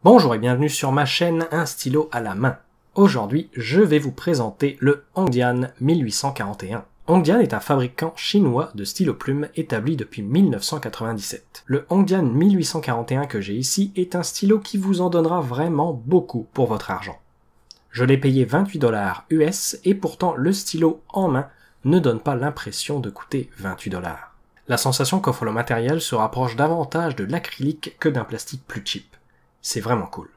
Bonjour et bienvenue sur ma chaîne Un stylo à la main. Aujourd'hui, je vais vous présenter le Hongdian 1841. Hongdian est un fabricant chinois de stylos plumes établi depuis 1997. Le Hongdian 1841 que j'ai ici est un stylo qui vous en donnera vraiment beaucoup pour votre argent. Je l'ai payé 28 $ US et pourtant le stylo en main ne donne pas l'impression de coûter 28 $. La sensation qu'offre le matériel se rapproche davantage de l'acrylique que d'un plastique plus cheap. C'est vraiment cool.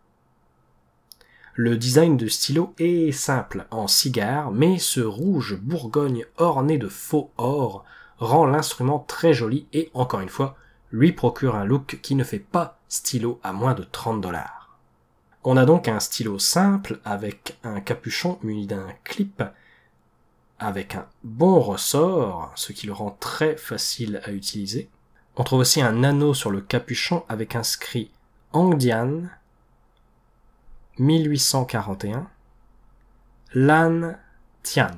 Le design du stylo est simple en cigare, mais ce rouge bourgogne orné de faux or rend l'instrument très joli et, encore une fois, lui procure un look qui ne fait pas stylo à moins de 30 $. On a donc un stylo simple avec un capuchon muni d'un clip, avec un bon ressort, ce qui le rend très facile à utiliser. On trouve aussi un anneau sur le capuchon avec inscrit Hongdian 1841 Lan Tian.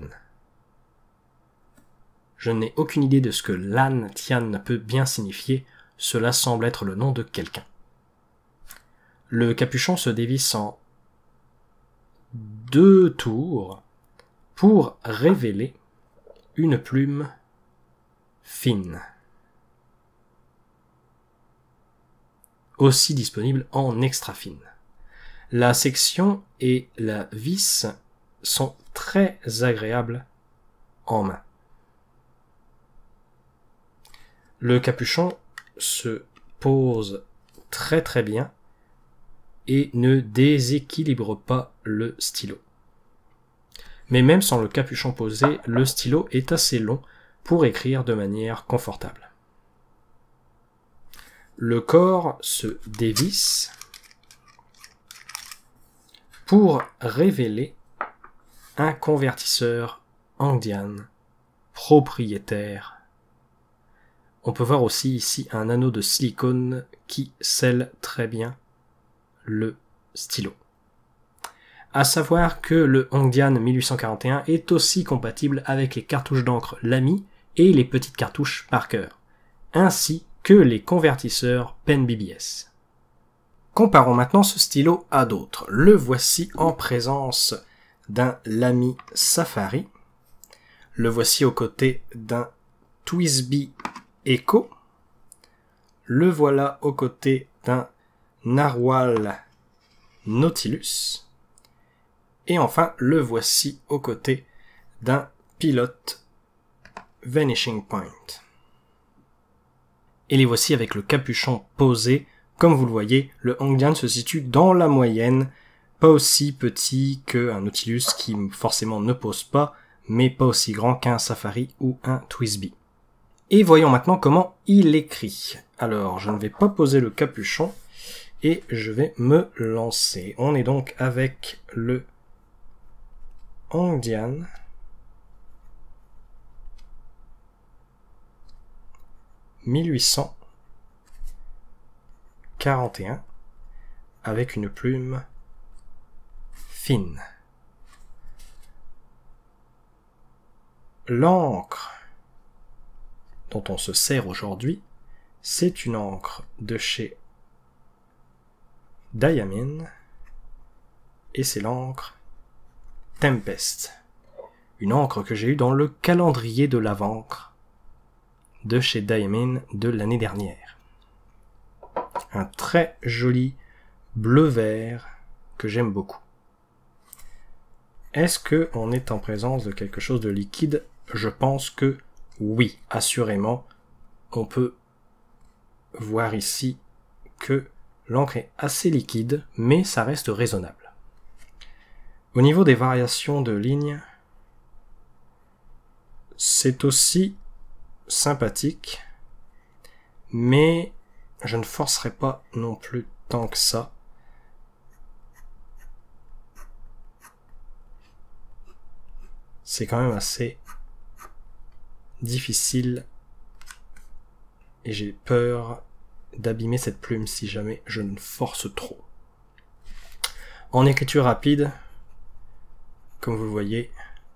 Je n'ai aucune idée de ce que Lan Tian peut bien signifier, cela semble être le nom de quelqu'un. Le capuchon se dévisse en 2 tours pour révéler une plume fine. Aussi disponible en extra fine. La section et la vis sont très agréables en main. Le capuchon se pose très bien et ne déséquilibre pas le stylo. Mais même sans le capuchon posé, le stylo est assez long pour écrire de manière confortable. Le corps se dévisse pour révéler un convertisseur Hongdian propriétaire. On peut voir aussi ici un anneau de silicone qui scelle très bien le stylo. À savoir que le Hongdian 1841 est aussi compatible avec les cartouches d'encre Lamy et les petites cartouches Parker, ainsi que les convertisseurs Pen BBS. Comparons maintenant ce stylo à d'autres. Le voici en présence d'un Lamy Safari. Le voici aux côtés d'un TWSBI Echo. Le voilà aux côtés d'un Narwhal Nautilus. Et enfin, le voici aux côtés d'un Pilot Vanishing Point. Et les voici avec le capuchon posé. Comme vous le voyez, le Hongdian se situe dans la moyenne, pas aussi petit qu'un Nautilus qui forcément ne pose pas, mais pas aussi grand qu'un Safari ou un TWSBI. Et voyons maintenant comment il écrit. Alors, je ne vais pas poser le capuchon et je vais me lancer. On est donc avec le Hongdian 1841 avec une plume fine. L'encre dont on se sert aujourd'hui, c'est une encre de chez Diamine et c'est l'encre Tempest, une encre que j'ai eue dans le calendrier de la vente de chez Diamine de l'année dernière. Un très joli bleu-vert que j'aime beaucoup. Est-ce qu'on est en présence de quelque chose de liquide? Je pense que oui, assurément. On peut voir ici que l'encre est assez liquide, mais ça reste raisonnable. Au niveau des variations de lignes, c'est aussi sympathique, mais je ne forcerai pas non plus tant que ça. C'est quand même assez difficile et j'ai peur d'abîmer cette plume si jamais je ne force trop. En écriture rapide, comme vous le voyez,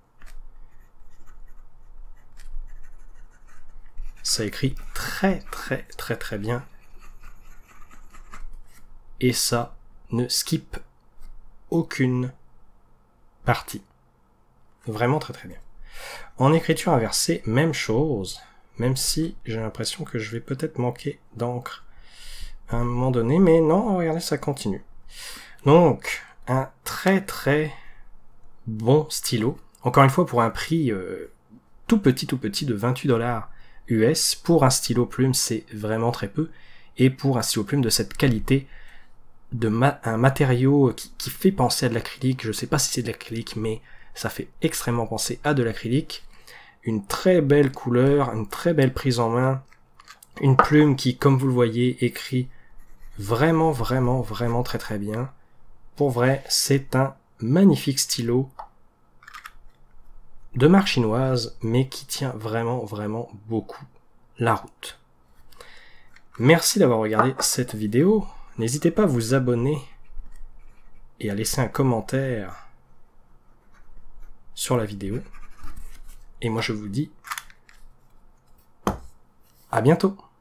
ça écrit très bien. Et ça, ne skip aucune partie. Vraiment très très bien. En écriture inversée, même chose, même si j'ai l'impression que je vais peut-être manquer d'encre à un moment donné, mais non, regardez, ça continue. Donc, un très très bon stylo, encore une fois pour un prix tout petit de 28 $ US, pour un stylo plume c'est vraiment très peu, et pour un stylo plume de cette qualité, un matériau qui fait penser à de l'acrylique, je sais pas si c'est de l'acrylique, mais ça fait extrêmement penser à de l'acrylique, une très belle couleur, une très belle prise en main, une plume qui, comme vous le voyez, écrit vraiment très très bien. Pour vrai, c'est un magnifique stylo de marque chinoise, mais qui tient vraiment beaucoup la route. Merci d'avoir regardé cette vidéo. N'hésitez pas à vous abonner et à laisser un commentaire sur la vidéo. Et moi je vous dis à bientôt.